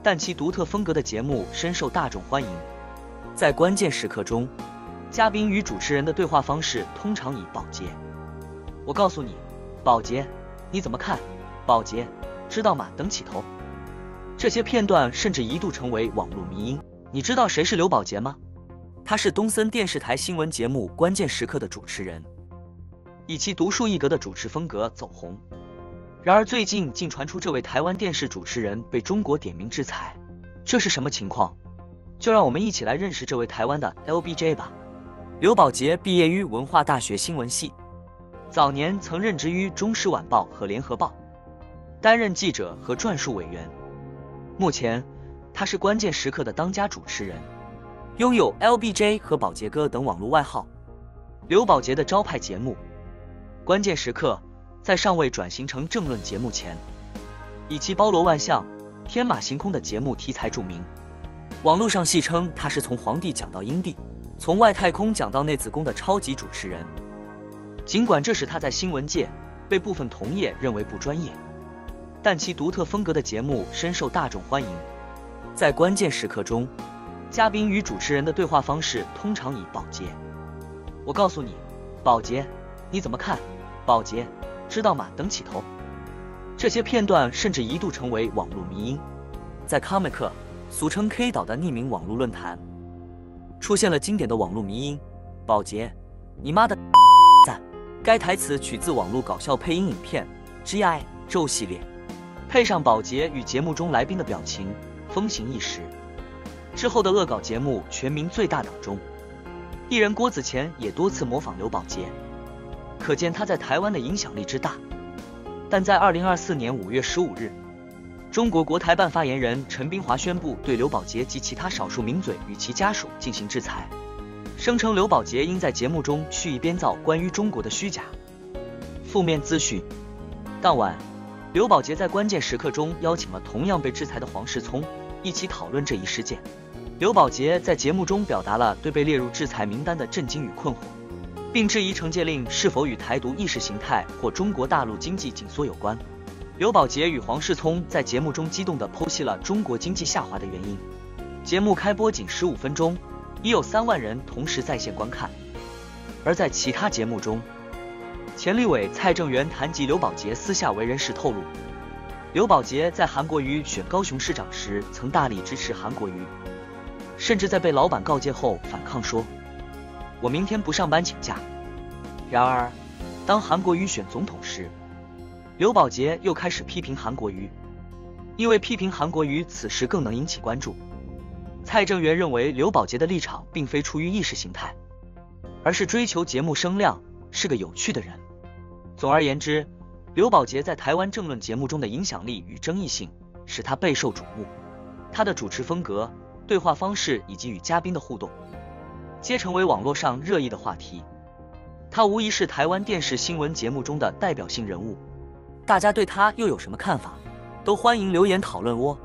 但其独特风格的节目深受大众欢迎。在关键时刻中，嘉宾与主持人的对话方式通常以保洁，我告诉你，保洁，你怎么看？保洁，知道吗？等起头。这些片段甚至一度成为网络迷因。你知道谁是刘宝杰吗？他是东森电视台新闻节目《关键时刻》的主持人，以其独树一格的主持风格走红。然而最近竟传出这位台湾电视主持人被中国点名制裁，这是什么情况？就让我们一起来认识这位台湾的 LBJ 吧。刘宝杰毕业于文化大学新闻系，早年曾任职于中时晚报和联合报，担任记者和撰述委员。目前他是关键时刻的当家主持人，拥有 LBJ 和宝杰哥等网络外号。刘宝杰的招牌节目《关键时刻》在尚未转型成政论节目前，以其包罗万象、天马行空的节目题材著名。网络上戏称他是从皇帝讲到阴帝，从外太空讲到内子宫的超级主持人。尽管这使他在新闻界被部分同业认为不专业，但其独特风格的节目深受大众欢迎。在关键时刻中，嘉宾与主持人的对话方式通常以保洁，我告诉你，保洁，你怎么看？保洁，知道吗？等起头。这些片段甚至一度成为网络迷因。在 Comic， 俗称 K 岛的匿名网络论坛，出现了经典的网络迷因：保洁，你妈的赞！该台词取自网络搞笑配音影片 G.I. 咒系列，配上宝洁与节目中来宾的表情，风行一时。之后的恶搞节目《全民最大党》中，艺人郭子乾也多次模仿刘宝杰，可见他在台湾的影响力之大。但在2024年5月15日，中国国台办发言人陈斌华宣布对刘宝杰及其他少数名嘴与其家属进行制裁，声称刘宝杰应在节目中蓄意编造关于中国的虚假、负面资讯。当晚，刘宝杰在关键时刻中邀请了同样被制裁的黄世聪，一起讨论这一事件。刘宝杰在节目中表达了对被列入制裁名单的震惊与困惑，并质疑惩戒令是否与台独意识形态或中国大陆经济紧缩有关。刘宝杰与黄世聪在节目中激动地剖析了中国经济下滑的原因。节目开播仅15分钟，已有3万人同时在线观看。而在其他节目中，前立委蔡正元谈及刘宝杰私下为人时透露，刘宝杰在韩国瑜选高雄市长时曾大力支持韩国瑜，甚至在被老板告诫后反抗说，我明天不上班请假。然而当韩国瑜选总统时，刘宝杰又开始批评韩国瑜，因为批评韩国瑜此时更能引起关注。蔡正元认为刘宝杰的立场并非出于意识形态，而是追求节目声量，是个有趣的人。总而言之，刘宝杰在台湾政论节目中的影响力与争议性使他备受瞩目，他的主持风格、对话方式以及与嘉宾的互动皆成为网络上热议的话题。他无疑是台湾电视新闻节目中的代表性人物，大家对他又有什么看法？都欢迎留言讨论哦。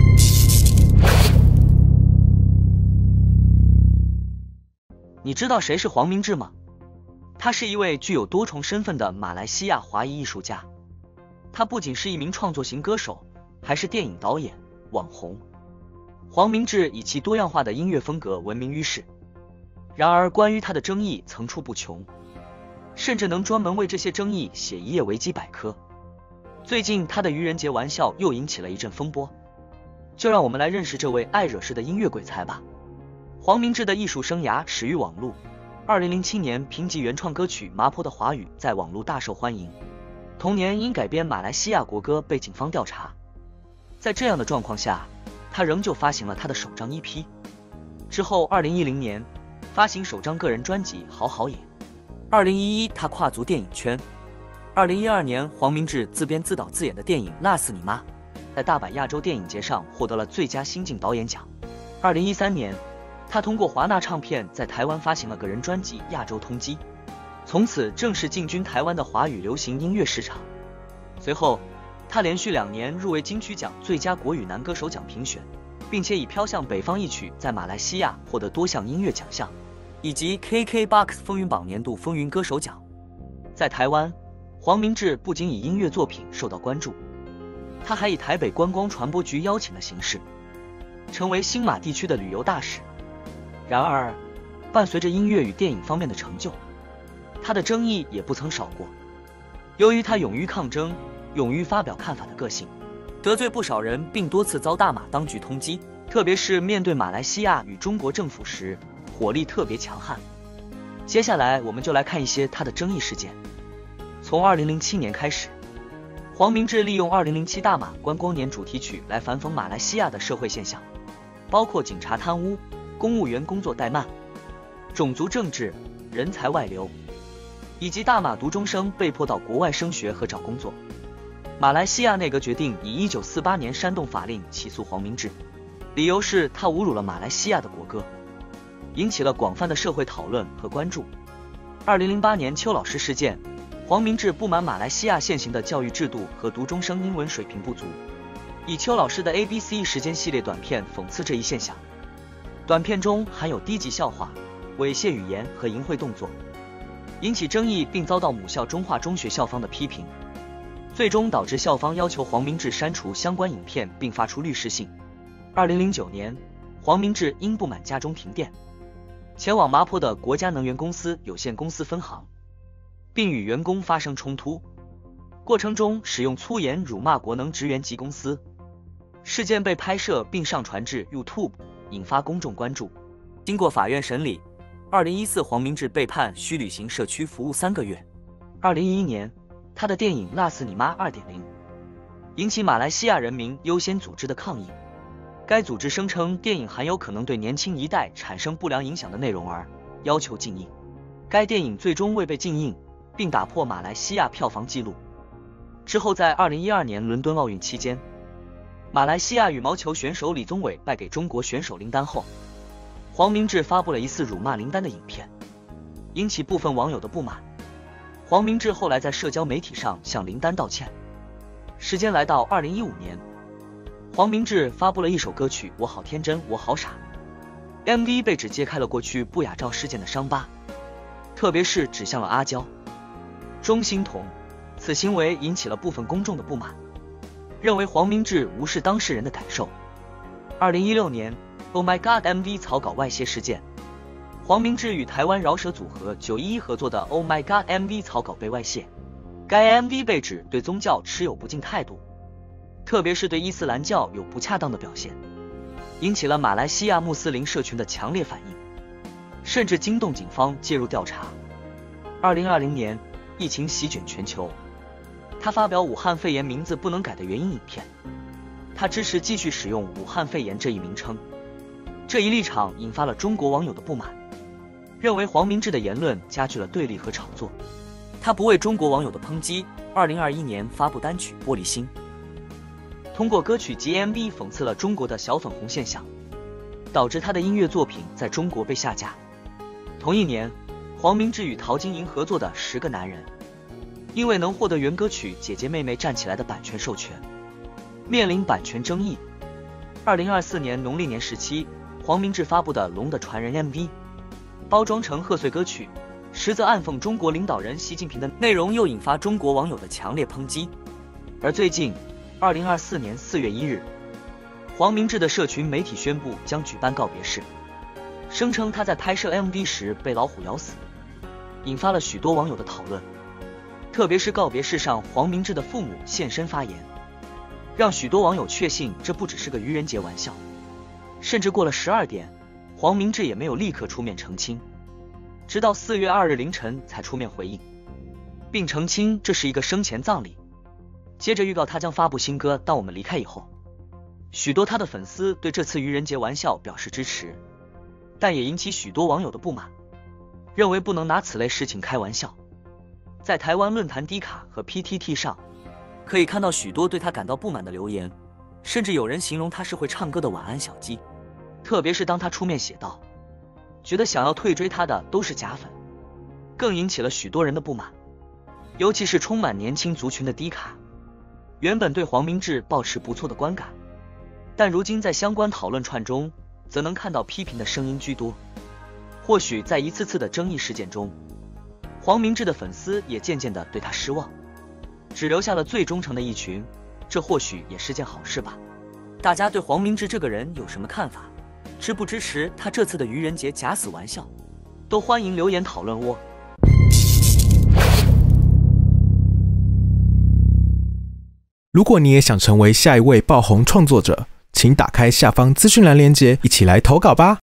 你知道谁是黄明志吗？他是一位具有多重身份的马来西亚华裔艺术家，他不仅是一名创作型歌手，还是电影导演、网红。黄明志以其多样化的音乐风格闻名于世，然而关于他的争议层出不穷，甚至能专门为这些争议写一页维基百科。最近他的愚人节玩笑又引起了一阵风波，就让我们来认识这位爱惹事的音乐鬼才吧。黄明志的艺术生涯始于网络，2007年凭借原创歌曲《麻坡的华语》在网络大受欢迎，同年因改编马来西亚国歌被警方调查。在这样的状况下，他仍旧发行了他的首张 EP， 之后2010年发行首张个人专辑《好好野》。2011他跨足电影圈，2012年黄明志自编自导自演的电影《辣死你妈》在大阪亚洲电影节上获得了最佳新晋导演奖。2013年他通过华纳唱片在台湾发行了个人专辑《亚洲通缉》，从此正式进军台湾的华语流行音乐市场。随后他连续2年入围金曲奖最佳国语男歌手奖评选，并且以飘向北方一曲在马来西亚获得多项音乐奖项，以及 KKBOX 风云榜年度风云歌手奖。在台湾，黄明志不仅以音乐作品受到关注，他还以台北观光传播局邀请的形式成为新马地区的旅游大使。然而，伴随着音乐与电影方面的成就，他的争议也不曾少过。由于他勇于抗争、勇于发表看法的个性，得罪不少人，并多次遭大马当局通缉，特别是面对马来西亚与中国政府时，火力特别强悍。接下来我们就来看一些他的争议事件。从2007年开始，黄明志利用2007大马观光年主题曲来反讽马来西亚的社会现象，包括警察贪污、公务员工作怠慢、种族政治、人才外流，以及大马读中生被迫到国外升学和找工作。马来西亚内阁决定以1948年煽动法令起诉黄明志，理由是他侮辱了马来西亚的国歌，引起了广泛的社会讨论和关注。2008年邱老师事件，黄明志不满马来西亚现行的教育制度和读中生英文水平不足，以邱老师的 ABC 时间系列短片讽刺这一现象。短片中含有低级笑话、猥亵语言和淫秽动作，引起争议，并遭到母校中华中学校方的批评，最终导致校方要求黄明志删除相关影片并发出律师信。2009年，黄明志因不满家中停电，前往麻坡的国家能源公司有限公司分行，并与员工发生冲突，过程中使用粗言辱骂国能职员及公司。事件被拍摄并上传至 YouTube， 引发公众关注。经过法院审理，2014黄明志被判需履行社区服务3个月。2011年，他的电影《辣死你妈 2.0》引起马来西亚人民优先组织的抗议。该组织声称电影含有可能对年轻一代产生不良影响的内容，而要求禁映。该电影最终未被禁映，并打破马来西亚票房纪录。之后在2012年伦敦奥运期间，马来西亚羽毛球选手李宗伟败给中国选手林丹后，黄明志发布了疑似辱骂林丹的影片，引起部分网友的不满。黄明志后来在社交媒体上向林丹道歉。时间来到2015年，黄明志发布了一首歌曲《我好天真我好傻》， MV 被指揭开了过去不雅照事件的伤疤，特别是指向了阿娇、钟欣桐，此行为引起了部分公众的不满，认为黄明志无视当事人的感受。2016年 Oh My God MV 草稿外泄事件，黄明志与台湾饶舌组合911合作的 Oh My God MV 草稿被外泄，该 MV 被指对宗教持有不敬态度，特别是对伊斯兰教有不恰当的表现，引起了马来西亚穆斯林社群的强烈反应，甚至惊动警方介入调查。2020年，疫情席卷全球，他发表武汉肺炎名字不能改的原因影片，他支持继续使用武汉肺炎这一名称。这一立场引发了中国网友的不满，认为黄明志的言论加剧了对立和炒作。他不为中国网友的抨击，2021年发布单曲《玻璃心》，通过歌曲及 MV 讽刺了中国的小粉红现象，导致他的音乐作品在中国被下架。同一年，黄明志与陶晶莹合作的《10个男人》，因为能获得原歌曲《姐姐妹妹站起来》的版权授权，面临版权争议。2024年农历年17，黄明志发布的《龙的传人》MV， 包装成贺岁歌曲，实则暗讽中国领导人习近平的内容，又引发中国网友的强烈抨击。而最近2024年4月1日，黄明志的社群媒体宣布将举办告别式，声称他在拍摄 MV 时被老虎咬死，引发了许多网友的讨论。特别是告别式上黄明志的父母现身发言，让许多网友确信这不只是个愚人节玩笑。甚至过了12点，黄明志也没有立刻出面澄清，直到4月2日凌晨才出面回应，并澄清这是一个生前葬礼。接着预告他将发布新歌《当我们离开以后》。许多他的粉丝对这次愚人节玩笑表示支持，但也引起许多网友的不满，认为不能拿此类事情开玩笑。在台湾论坛 D 卡和 PTT 上，可以看到许多对他感到不满的留言，甚至有人形容他是会唱歌的晚安小鸡。特别是当他出面写道，觉得想要退追他的都是假粉，更引起了许多人的不满，尤其是充满年轻族群的 D 卡。原本对黄明志抱持不错的观感，但如今在相关讨论串中，则能看到批评的声音居多。或许在一次次的争议事件中，黄明志的粉丝也渐渐地对他失望，只留下了最忠诚的一群，这或许也是件好事吧。 大家对黄明志这个人有什么看法？支不支持他这次的愚人节假死玩笑？都欢迎留言讨论哦。 如果你也想成为下一位爆红创作者，请打开下方资讯栏连结，一起来投稿吧。